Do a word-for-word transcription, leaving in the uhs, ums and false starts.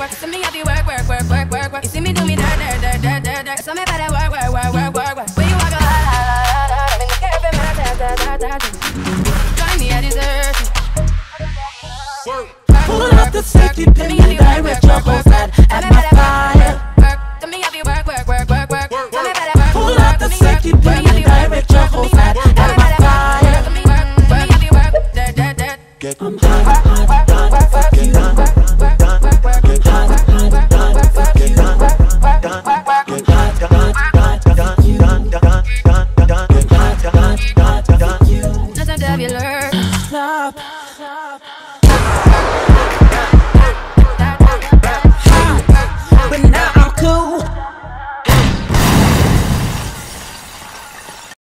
work. So me have you work, work, work, work, work, work. You see me do me dirt, dirt, dirt, dirt, dirt, dirt. So me better work, work, work, work, work, work. When you walk a hard, hard, hard, hard, I'm in the care of my dirt, dirt, dirt, dirt, dirt. Join me, I deserve it. Pull up the safety pin and direct your whole side at my fire. So me have you work, work, work, work, work. So me better work. Pull up the safety pin and direct your whole side at my fire. So me have you work, dirt, dirt, dirt. I'm hot, hot, hot, fuck you. Hot, hot, hot, fuck you. Hot, hot, hot, fuck you. Nothing to be learned.